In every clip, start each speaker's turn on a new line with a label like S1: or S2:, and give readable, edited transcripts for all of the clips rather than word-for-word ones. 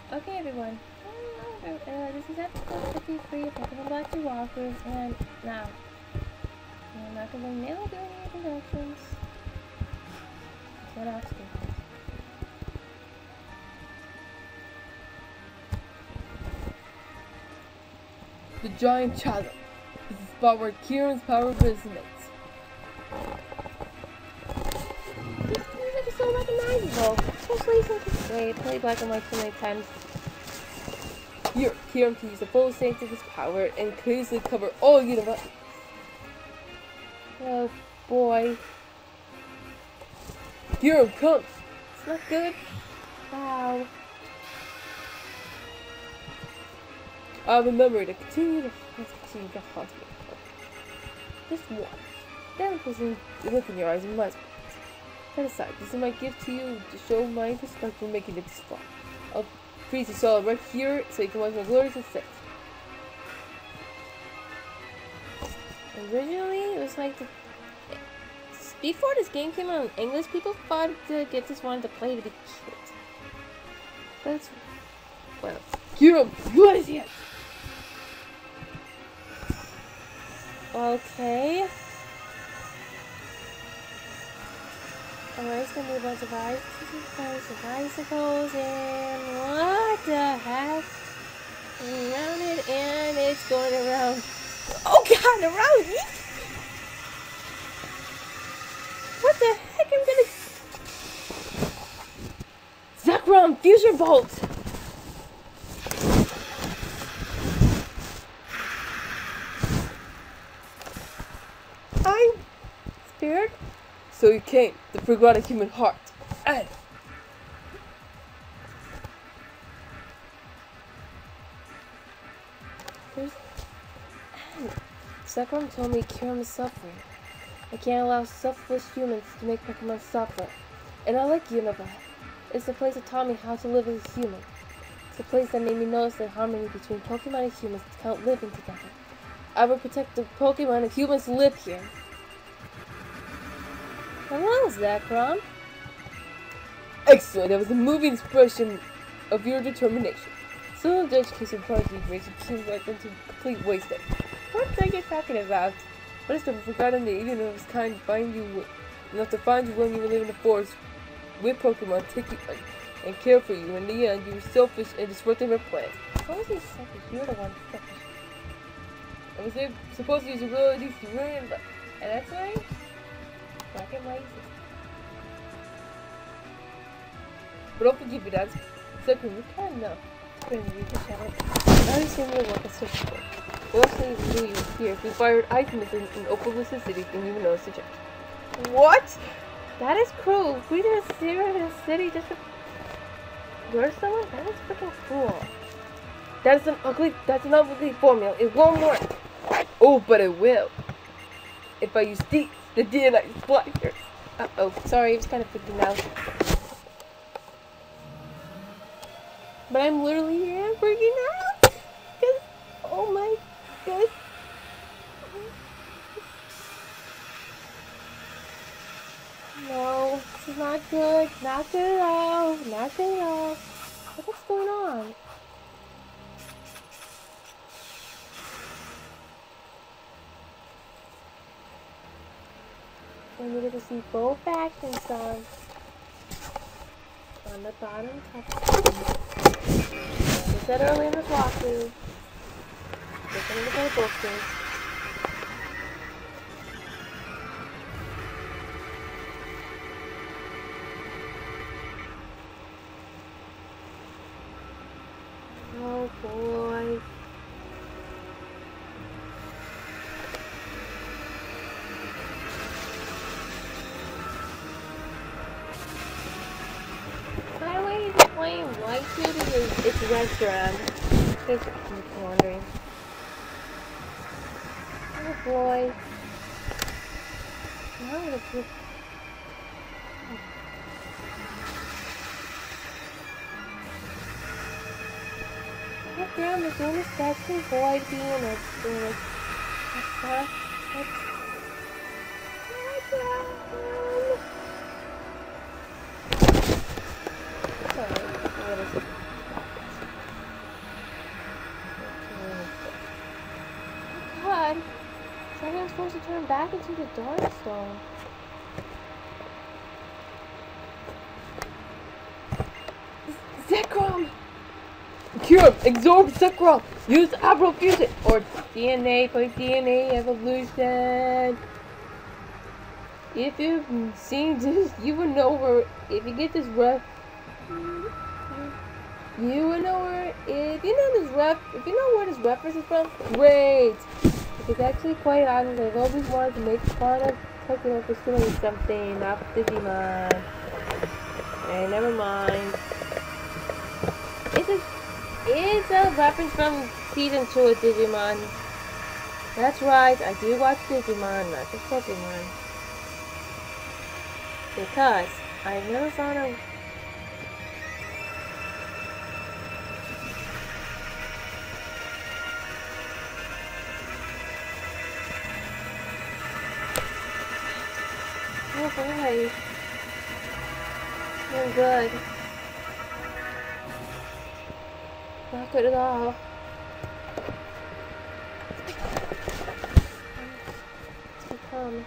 S1: Okay, everyone. This is episode 53 of Pokemon Black 2 Walkers, and now, I'm not going to nail do any introductions. What else do you have?
S2: The Giant Challenge. This is the spot where Kieran's power resonates.
S1: This music is so recognizable, especially since I played Black and White so many times.
S2: Here, Kieran can use the full extent of his power and can easily cover all universe.
S1: Oh boy.
S2: Kieran, come!
S1: It's not good. Wow.
S2: Remember to continue to haunt me. Just once. Then closing the look in your eyes and my eyes. Set aside, this is my gift to you to show my respect for making it this far. I'll freeze you solid right here so you can watch my glorious ascent.
S1: Originally, it was like before this game came out in English, people thought the kids just wanted to play to be cute. That's well.
S2: Kieran, what is it?
S1: Okay. It's gonna be a bunch of icicles, and what the heck? Around it, and it's going around. Oh god, around me! What the heck? I'm gonna.
S2: Zekrom, Fusion Bolt!
S1: I'm scared.
S2: So you came, the forgotten human heart. And
S1: Zekrom told me Kieran is suffering. I can't allow selfless humans to make Pokemon suffer. And I like Unova. It's the place that taught me how to live as a human. It's the place that made me notice the harmony between Pokemon and humans count living together. I will protect the Pokemon and humans live here. Hello, Zekrom.
S2: excellent, that was a moving expression of your determination. So the education project makes you seem like into complete waste of it.
S1: What are you talking about?
S2: What is the forgotten that even of his kind find you enough to find you when you were living in the forest with Pokemon, take you and care for you. In the end, you were selfish and disrupting their plans.
S1: How is he selfish? You're the one selfish.
S2: I was supposed to use your abilities to ruin, but
S1: And that's why Black and White.
S2: I'll forgive you that. Second, you can't know.
S1: When you can shut it. I understand your work as search.
S2: We actually knew you were here. We fired ice missiles in Opaloosa City, and you noticed the change.
S1: What? That is cruel. We did a zero in a city just to lure someone? That is freaking cruel.
S2: That's an ugly formula. It won't work. Oh, but it will. If I use the DNA splitters.
S1: Uh-oh. Sorry, I was kind of freaking out. But I'm literally here freaking out. Because, oh my god. No, this is not good. Not good at all. Not good at all. What's going on? I needed to see both factions on the bottom top. I said earlier in this walkthrough. Listening to the posters. Oh boy. By the way, he's playing white suit because it's restaurant. In case you're wondering. Oh boy. Now I'm gonna put. Look around, the game is catching Void being a supposed to turn back into the Darkstone. Zekrom!
S2: Kyurem, absorb Zekrom! Use Abrofusion! Or DNA, play DNA evolution! If you've seen this, you will know where, if you get this ref, you will know where, if you know where this reference is from, great! It's actually quite honest. I've always wanted to make fun of Pokemon for stealing something, not Digimon. Hey, never mind. It's a reference from season 2 of Digimon. That's right, I do watch Digimon, not just Pokemon. Because I've never found a... Oh boy. I'm good. Not good at all. It's become...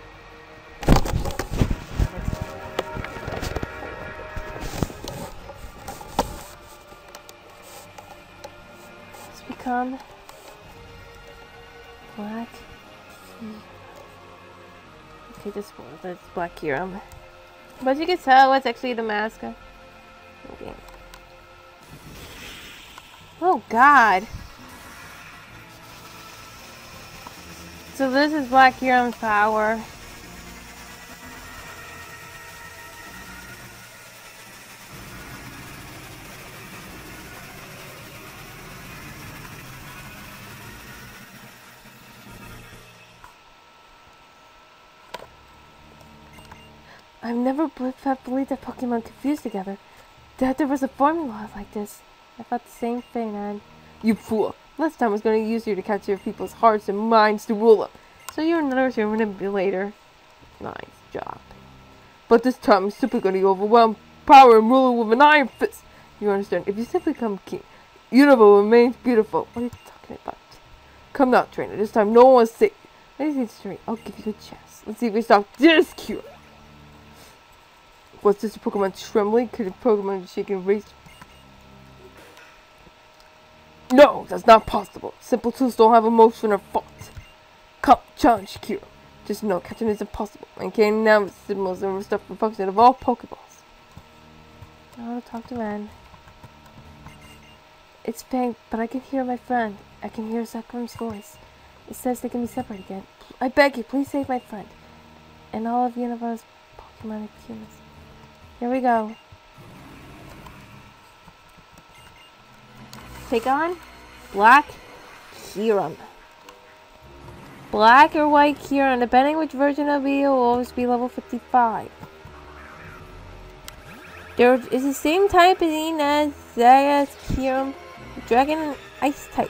S2: Black. Okay, this one, that's Black Kyurem. But you can tell it's actually the mask. Okay. Oh God. So this is Black Kyurem's power. I've never believed that Pokemon could fuse together. That there was a formula like this. I thought the same thing, and... You fool! Last time I was going to use you to capture people's hearts and minds to rule them. So you're another manipulator. Nice job. But this time I'm simply going to overwhelm power and rule it with an iron fist. You understand? If you simply become king, Unova remains beautiful. What are you talking about? Come now, trainer. This time no one's safe. Anything straight. I'll give you a chance. Let's see if we stop this cure. Was this Pokemon trembling? Could a Pokemon shaking race? No, that's not possible. Simple tools don't have emotion or thought. Come, challenge Kyurem. Just know catching is impossible. And can't now signals and stuff for function of all Pokeballs. I want to talk to Ren. It's Pink, but I can hear my friend. I can hear Zekrom's voice. It says they can be separated again. I beg you, please save my friend. And all of Unova's Pokemon and humans. Here we go. Take on Black Kyurem. Black or white Kyurem, depending which version of you, will always be level 55. There is the same type as Zaya's Kyurem, Dragon and Ice type.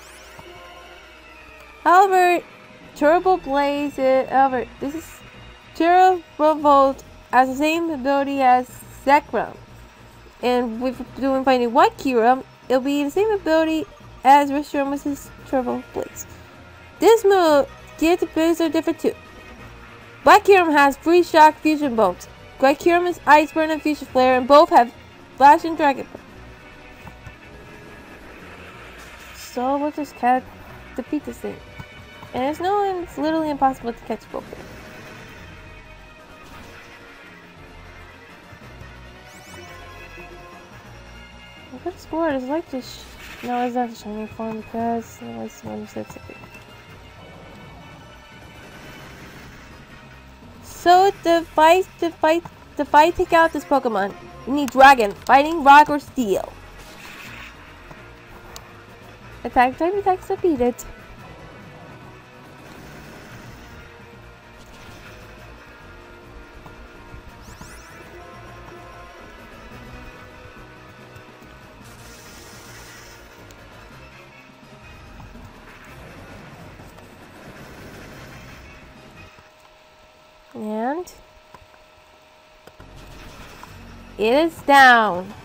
S2: However, Turbo Blaze, this is Turbo Volt has the same ability as Zekrom. And with doing finding white Kyurem, it'll be the same ability as Reshiram with his Turbo Blaze. This move gives the abilities are different too. Black Kyurem has Freeze Shock Fusion Bones. White Kyurem is Ice Burn and Fusion Flare, and both have Flash and Dragon Burn. So we'll just defeat this thing. And it's literally impossible to catch both of them. I could have scored. It's like this. No, it's not a shining form because otherwise someone said something. So to fight, take out this Pokemon, you need Dragon, Fighting, Rock, or Steel. Attack type attacks defeated. And it is down.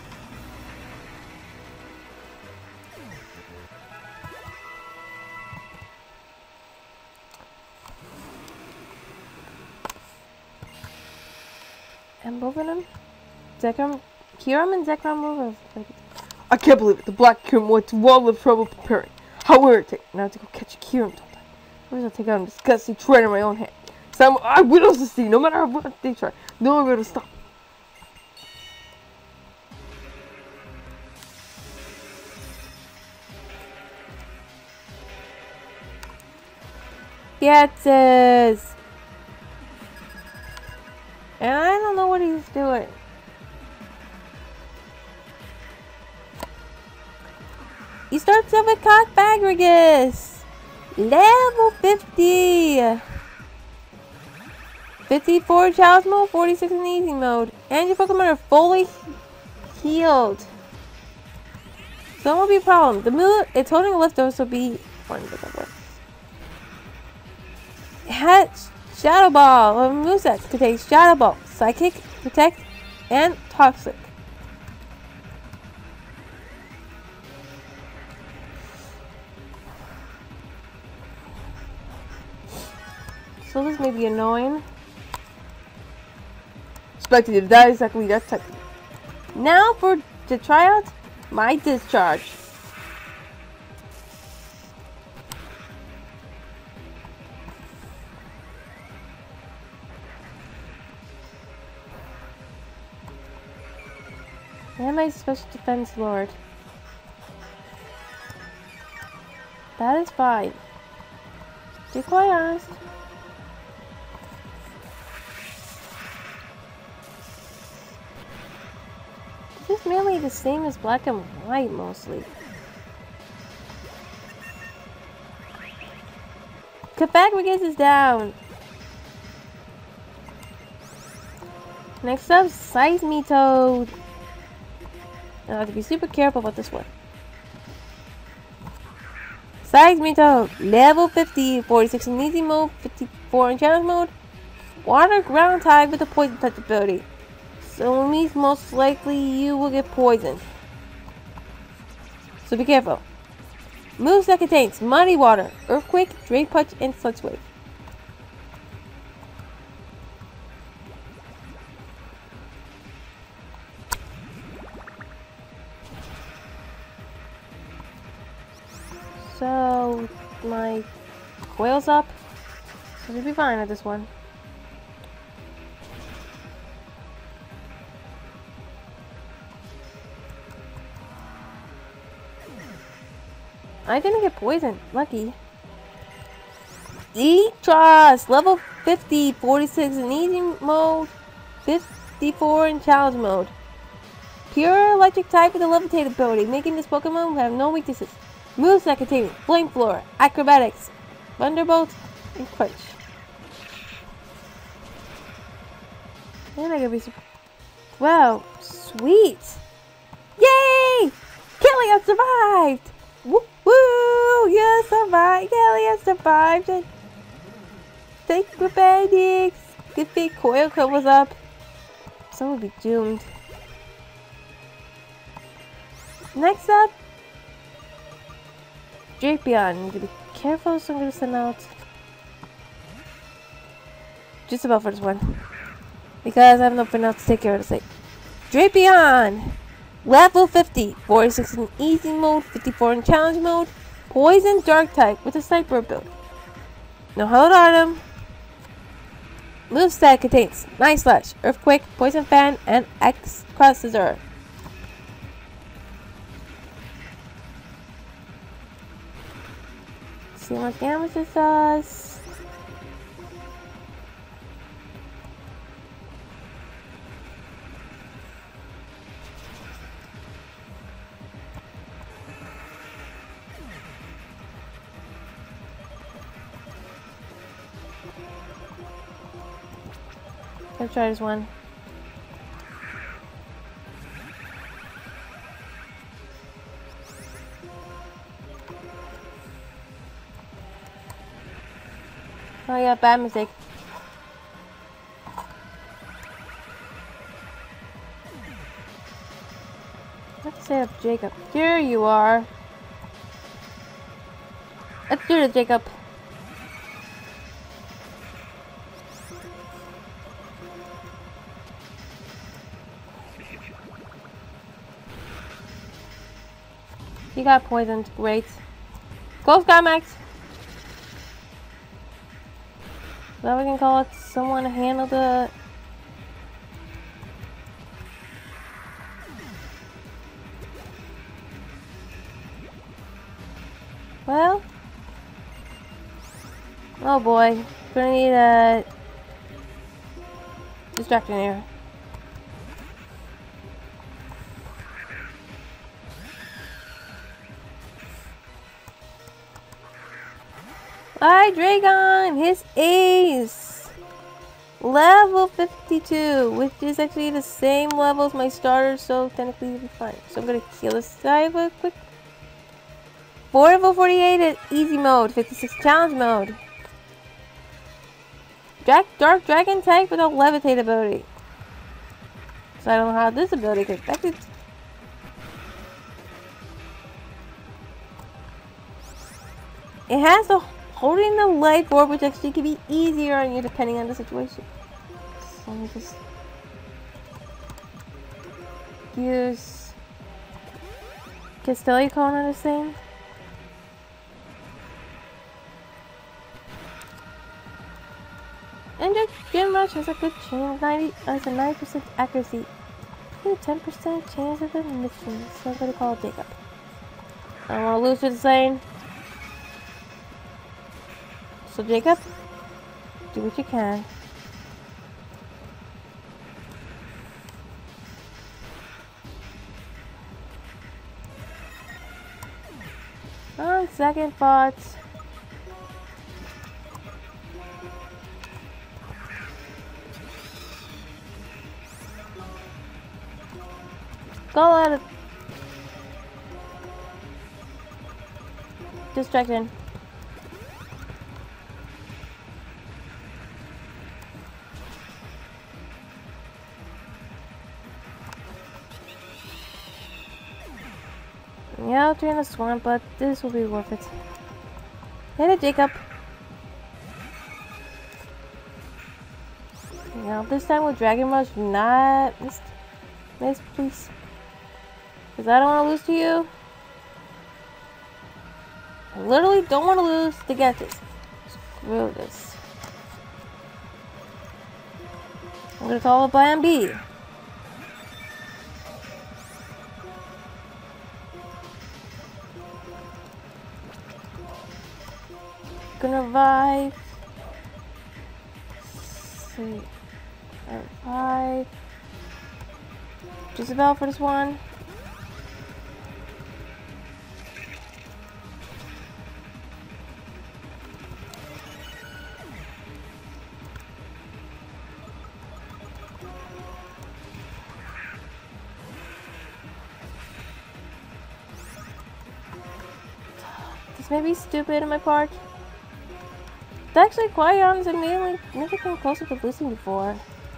S1: I'm moving him. Zekrom, Kiram and Zekrom move.
S2: I can't believe it. The Black Kiram went to all the trouble preparing. How irritating. Now I have to go catch Kiram, don't I? Otherwise I'll take out a disgusting traitor in my own hand. Some eyewitnesses to see, no matter how much they try. No one will stop.
S1: Getzes! And I don't know what he's doing. He starts off with Cockbagrigus! Level 50! 54 challenge mode, 46 in easy mode. And your Pokemon are fully healed. So that won't be a problem. The move, it's holding a lift though, so be fun with that work. Hatch Shadow Ball. A moveset contains Shadow Ball, Psychic, Protect, and Toxic. So this may be annoying.
S2: Expected you to die exactly that type.
S1: Now for the tryout, my discharge. And my special defense lord. That is fine. To be quite honest. This is mainly the same as Black and White mostly. Cockbagrigus is down. Next up, Seismitoad. I have to be super careful about this one. Seismitoad, level 50, 46 in easy mode, 54 in challenge mode. Water ground type with a poison touch ability. So it means most likely you will get poisoned. So be careful. Moves that contains Muddy Water, Earthquake, Drain Punch, and Sludge Wave. So my coil's up. So we'll be fine at this one. I didn't get poisoned. Lucky. Eelektross, level 50, 46 in easy mode, 54 in challenge mode. Pure electric type with a levitate ability, making this Pokemon have no weaknesses. Moves that contain Flame Floor, Acrobatics, Thunderbolt, and Quench. And I gotta be super. Wow, sweet! Yay! Killia survived! Woo woo! You survived! Killia survived! And acrobatics! Good thing Coil was up. Someone would be doomed. Next up, Drapion. I'm gonna be careful, so I'm gonna send out just about for this one. Because I have nothing else to take care of this thing. Drapion! Level 50, 46 in easy mode, 54 in challenge mode, poison dark type with a sniper ability. No hold on him. Moveset contains Night Slash, Earthquake, Poison Fan, and X Cross Scissor. See what damage it does. Let's try this one. Oh yeah, bad mistake. Let's set up Jacob. Here you are. Let's do it, Jacob. He got poisoned. Great. Close Max. Now we can call it someone to handle the... Well... Oh boy. Gonna need a... distraction here. Alright, Dragon! His ace! Level 52, which is actually the same level as my starter, so technically it'll be fine. So I'm gonna kill this guy real quick. 4 level 48 at easy mode, 56 challenge mode. Dark Dragon tank without levitate ability. So I don't know how this ability could affect it. It has the holding the life orb, which actually could be easier on you depending on the situation. So let me just use Castelli Cone on this thing. And your Gym Rush has a good chance, 90% accuracy. And 10% chance of a mission, so I'm gonna call it Jacob. I don't wanna lose to the same. So Jacob, do what you can. On second thoughts, go at it. Distraction. Yeah, I'll drain the swamp, but this will be worth it. Hit it, Jacob. Now this time with Dragon Rush, not miss, please. Because I don't want to lose to you. I literally don't want to lose to get this. Screw this. I'm going to call it Plan B. Gonna revive. See. Revive. Jezebel for this one. This may be stupid on my part. It's actually quite honest and never came closer to losing before.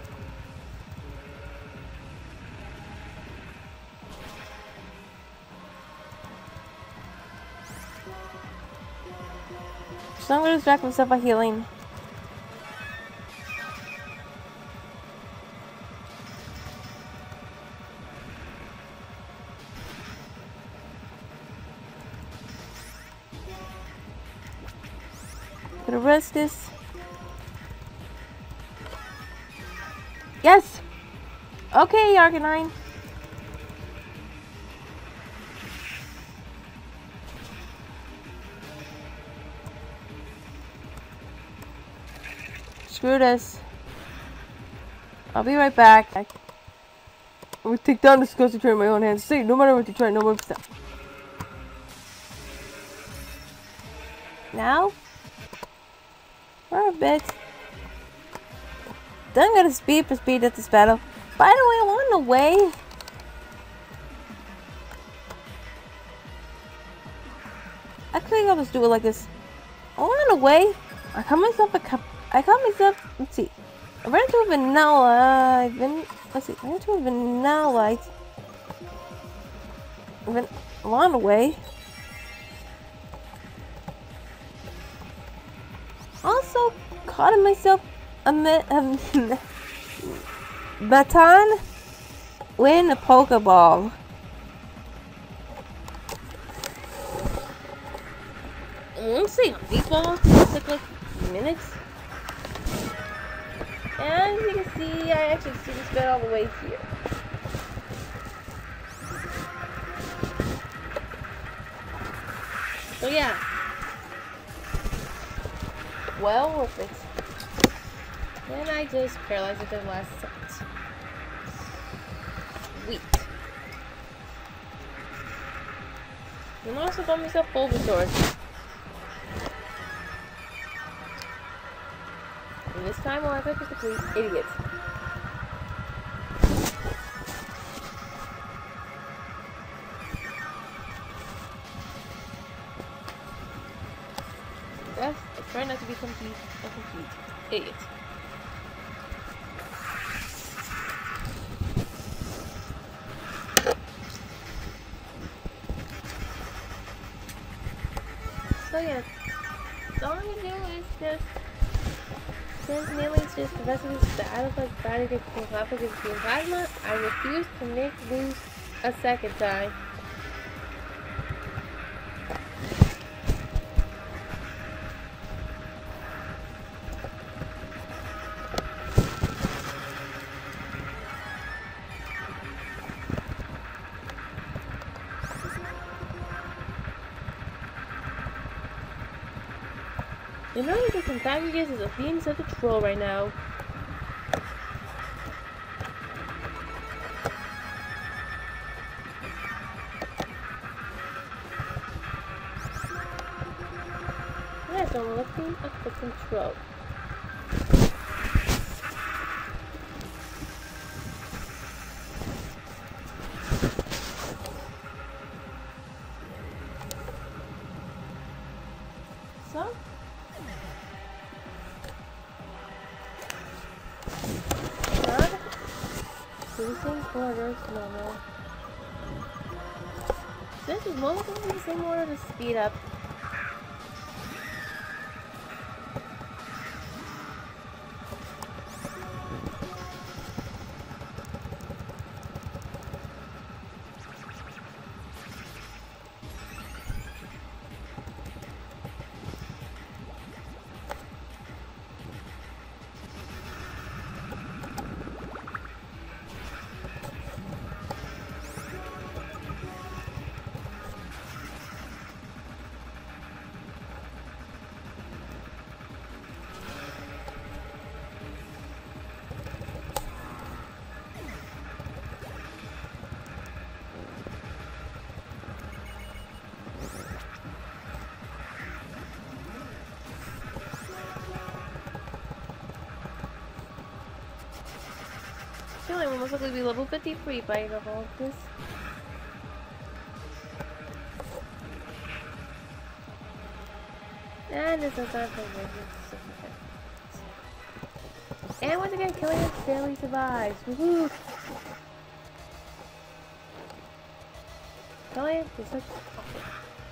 S1: So I'm gonna distract myself by healing. Gonna risk this. Yes! Okay, Arcanine. Screw this. I'll be right back. I'm gonna take down this ghost in my own hands. See, no matter what you try, no more stuff. Now? For a bit. Then I'm gonna speed for speed at this battle. By the way, along the way, actually I'll just do it like this. Along the way, I call myself, let's see. I ran into a vanilla, I ran into a vanillite. Along the way. Also caught myself a baton win a Pokeball. won't say meatballs. It took like minutes. And as you can see, I actually see this bed all the way here. So yeah. Well worth it. And I just paralyzed it the last second. Sweet. And also got myself Bulbasaur. And this time I'll have to the police idiot. Yes, I try not to be a complete idiot. So yeah, all I'm gonna do is just, since mainly it's just the rest of this battle like fighting against the plasma, I refuse to make lose a second time. You know you get some packages as a being such a troll right now. Yes, I'm looking at the control. So? Choosing orders normal. This is mostly the same order to speed up. I feel like we'll most likely be level 53 by the all of this. And this is time for and once again, Killian barely survives. Woohoo! Killian, you're such awesome.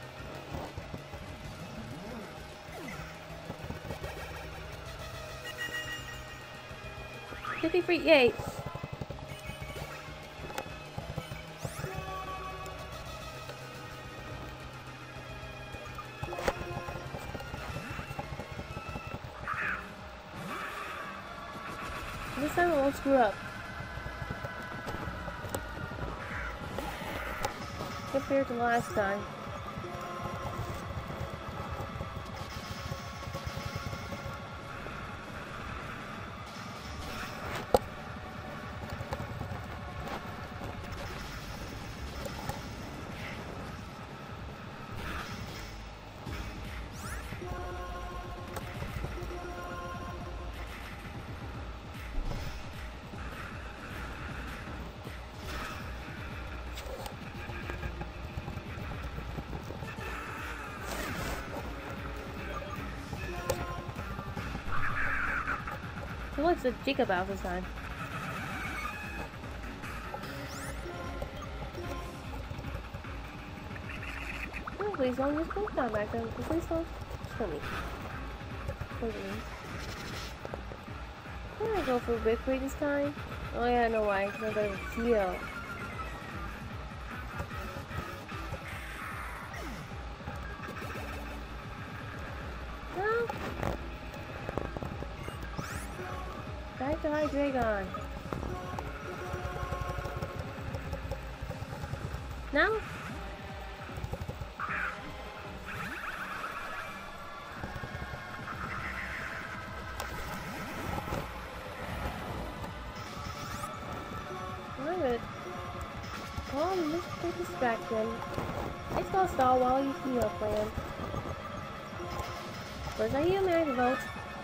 S1: 53, yay! This time I won't screw up. Compared to last time. He looks a Jacob out this time. Oh, please don't use both time back then. Please don't kill me. Can I go for victory this time? Oh yeah, I know why. Because I'm going to heal. Get the Hydreigon. Now? I'm gonna call Mr. Distraction. It's gonna stall while you heal, plan. Where's our heal man vote?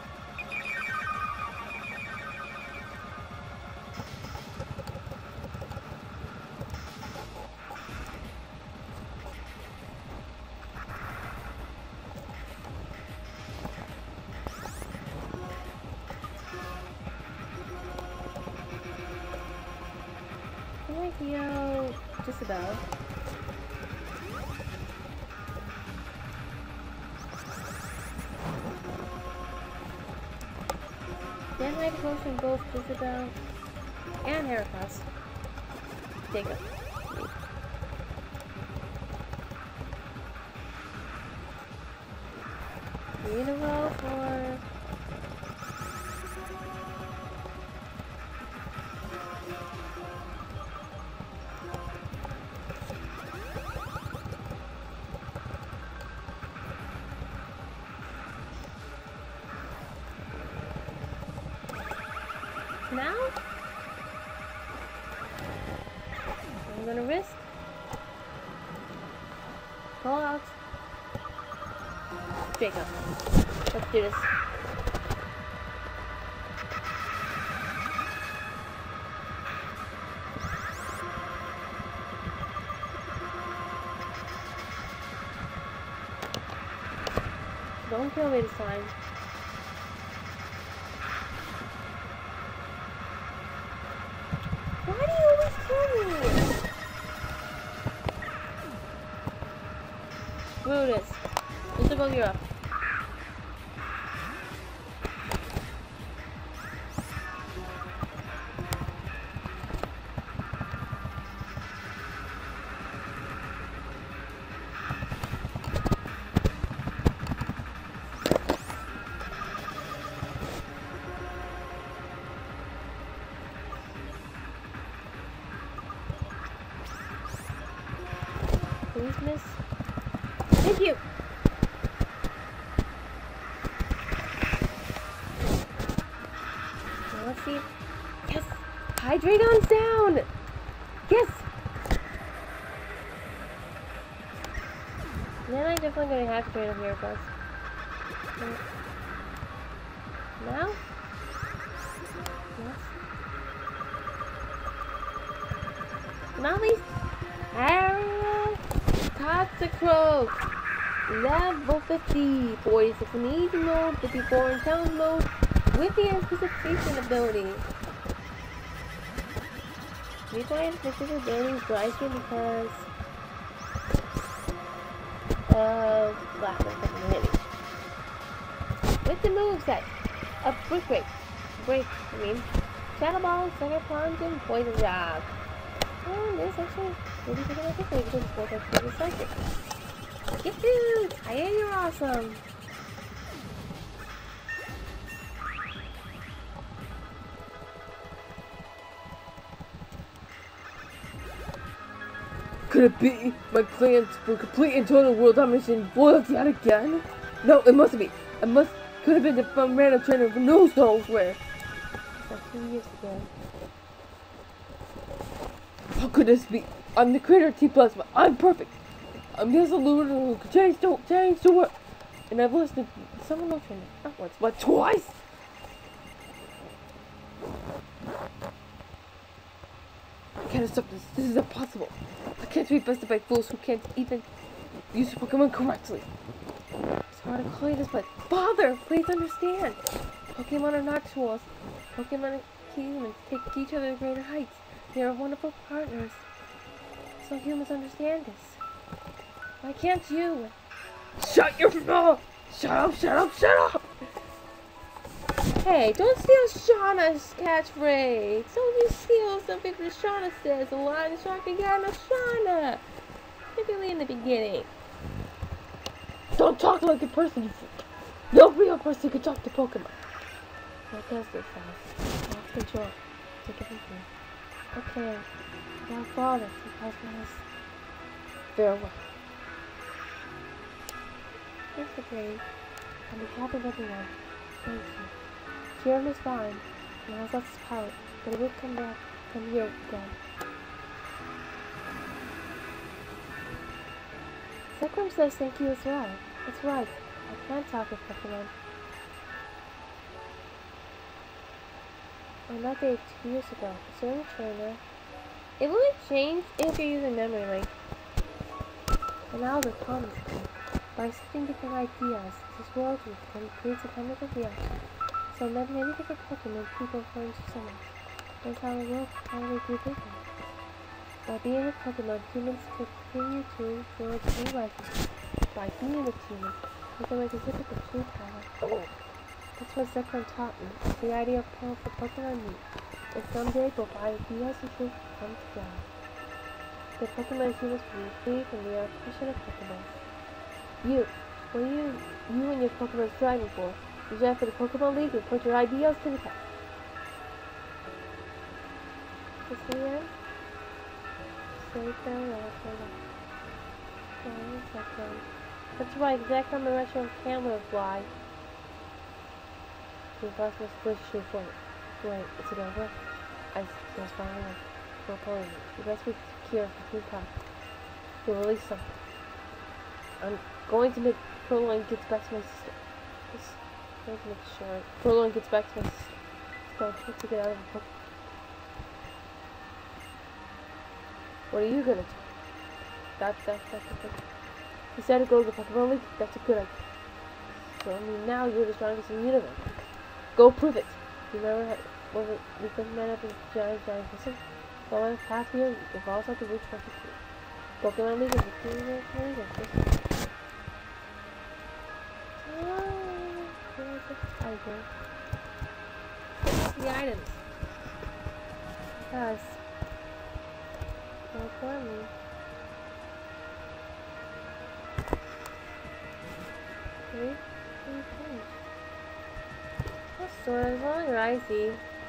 S1: Heal just about. Then I potion both Isabel and Heracross. Take it. Three in a row for now? I'm gonna risk. Pull out. Jacob. Let's do this. Don't kill me this time. Why do you always kill me? Screw this. Isabel, you're up. Please, miss. Thank you! Now let's see. Yes! Hydreigon's down! Yes! Then I'm definitely going to have to trade him here first. Now? Yes. Now these Toxicroak! Level 50, 46 in easy mode, 54 in challenge mode, with the anticipation ability. Use my anticipation ability Glycerin because of Blackness and hitting. With the moveset of Shadow Ball, Sucker Punch, and Poison Jab. And this actually really taking out quickly because it's both like really psychic. Get you! Taya, you're awesome!
S2: Could it be my plans for complete and total world domination boiled yet again? No, it mustn't be. Could have been some random trainer who knows where.
S1: Like 2 years ago.
S2: How could this be? I'm the creator of T-Plasma. I'm perfect. I'm the solution who can change to work. And I've listened to someone else trainer. Not once, but twice. I can't stop this. This is impossible. I can't be bested by fools who can't even use Pokemon correctly. It's hard to call you this, but Father, please understand. Pokemon are not tools. Pokemon and humans take each other to greater heights. They are wonderful partners. So humans understand this. Why can't you? Shut your mouth! Shut up, shut up, shut up!
S1: Hey, don't steal Shauna's catchphrase. Don't you steal something that Shauna says. A lot of Shauna, Shauna. Typically in the beginning.
S2: Don't talk like a person. No real person can talk to Pokemon.
S1: That does go fast. control. Take it from me. Okay. Now father, to pass my house. Farewell. Thanks for praying. On behalf of everyone, thank you. Kieran is fine, and has lost his palate, but it will come here again. Zekrom says thank you as well. That's right. I can't talk with Pokemon. On that day 2 years ago, a certain trainer. It will change if you're using memory link. And now the promised me. By accepting different ideas, this world creates a chemical reaction. So many different Pokemon people form so much. That's how the world finally grew bigger. By being with Pokemon, humans could continue to forge new life. By being with humans, Pokemon can hit the true power. That's what Zekrom taught me, the idea of powerful Pokemon meet. And someday both ideas and truth come together. The Pokemon and humans will be free from the oppression of Pokemon. What are you and your Pokemon striving for? You join for the Pokemon League and put your ideas to the test. This is the end? Say farewell. That's right, Zekrom and Retro Camouflage. The impossible relationship for it. Wait, is it over? I was finally for pulling. You best be secure for 2 times. You'll release something. I'm going to make Proline gets back to my sister. Just going to make sure Proline gets back to my sister. Let's go to get out of the book. What are you gonna do? That's a good. You said to go to the Pokemon League. That's a good idea. So I mean, now you're the strongest in the universe. Go prove it. You remember when we first met up in giant person? Follow the path here, evolves out to reach 23. Pokemon League is a team the items. Yes. Don't for me. Three things. So as long as I see.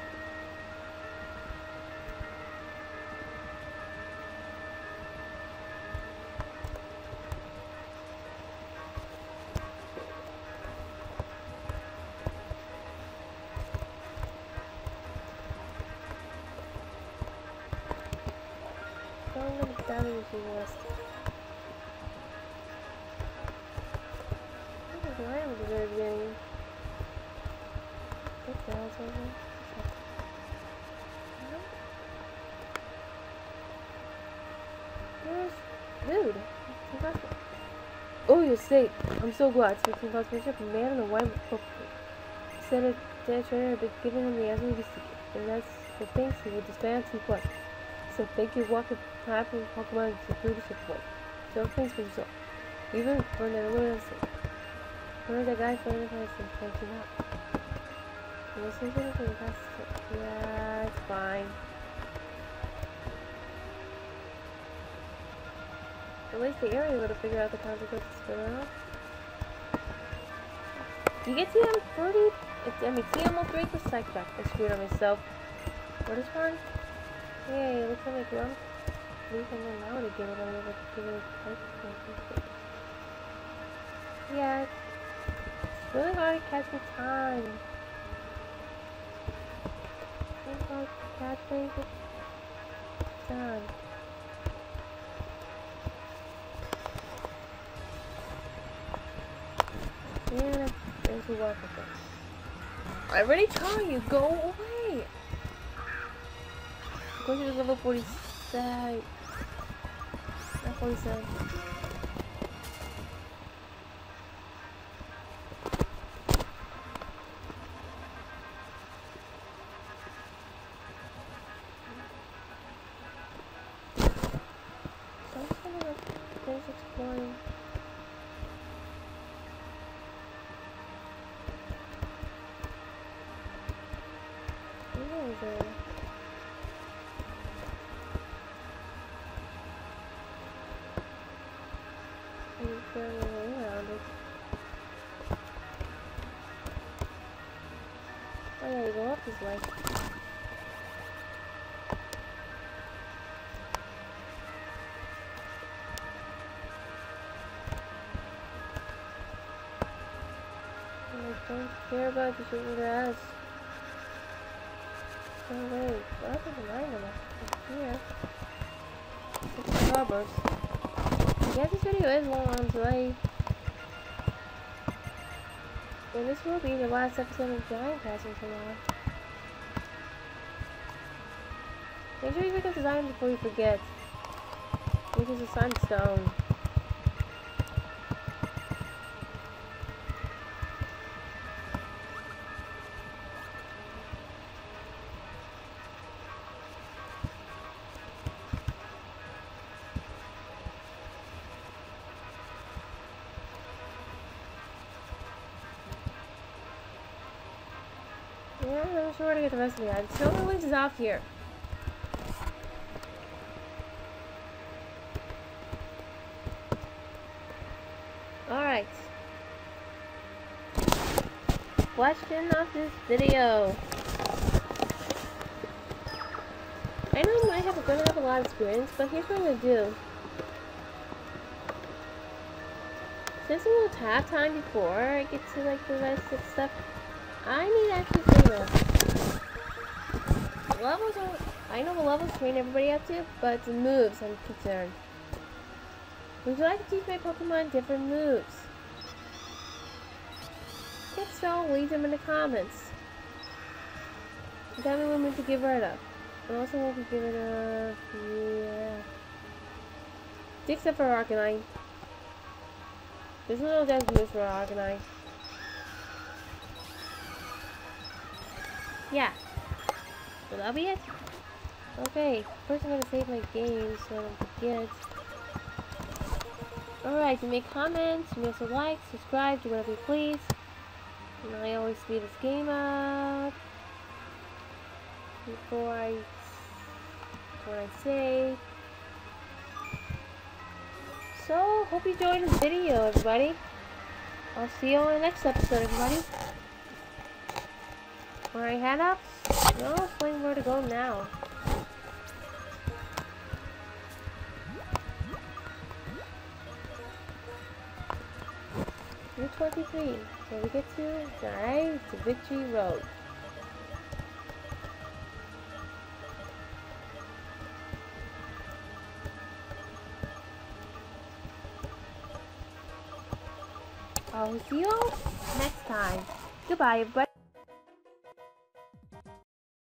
S1: Down in the list. I don't know at the very beginning. Dude, oh, you're safe. I'm so glad. So, since I was a man in a white book, said a dead trainer had been giving him the answer he was seeking, and that's the things he would disband 2 quests. So, thank you, walk the path of Pokemon to prove this way. So, things for yourself. Even for an illiterate sake. One of the guys for the place and thank you out. Listen to the best. Yeah, it's fine. At least the area would have figured out the consequences for now. You get TM30. I mean, TM03 for Psych Back. I screwed on myself. What is one? Yay, it looks like a drum. At least I know now to give it a little bit. Yeah, it's really hard to catch the time. Catch things done. Yeah, there's a walk with it. I already told you, go away! Go to level 47. Not 47. Exploring. Where is it? I'm going around it. Oh yeah, you go up this way. don't care about the shooting grass. Oh wait, what happened to mine here? It's the Starburst. Yeah, this video is long, so and this will be the last episode of Giant Castle for now. Make sure you pick up the diamond before you forget. Which is a sunstone. Yeah, I'm not sure where to get the rest of the items. Silver Wings is off here. Alright. Question of this video. I know I might gonna have a lot of experience, but here's what I'm gonna do. Since we will have time before I get to like the rest of the stuff, I need to actually train us. Levels are, I know the levels train everybody up to, but the moves I'm concerned. Would you like to teach my Pokemon different moves? If so, leave them in the comments. Tell me what move to get rid of. And also what we get rid of, yeah. Except for Arcanine. There's no death moves for Arcanine. Yeah. Will that be it? Okay, first I'm gonna save my game so I don't forget. Alright, you make comments, you also like, subscribe, do whatever you please. And I always speed this game up before I say. So, hope you enjoyed this video, everybody. I'll see you on the next episode, everybody. Where I head up? No, explain where to go now. Route 23. So we get to drive to Victory Road. I'll see you all next time. Goodbye, everybody.